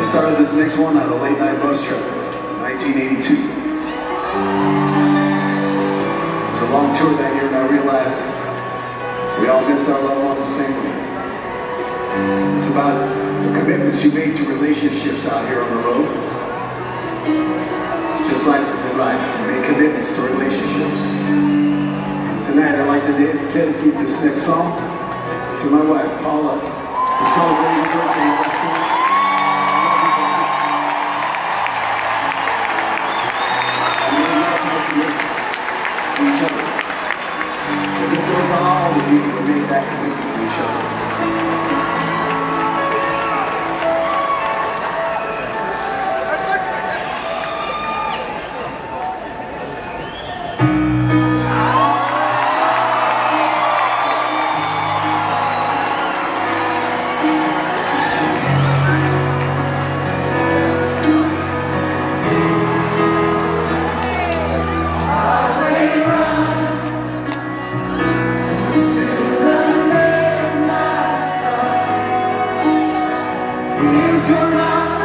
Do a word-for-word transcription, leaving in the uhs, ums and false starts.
started this next one on a late night bus trip, nineteen eighty-two. It was a long tour that year, and I realized we all missed our loved ones the same way. It's about the commitments you make to relationships out here on the road. It's just like in life, you make commitments to relationships. And tonight I'd like to dedicate this next song to my wife, Paula. We're celebrating her birthday. Each other. So this goes on all the people who made that commitment to each other. It's gonna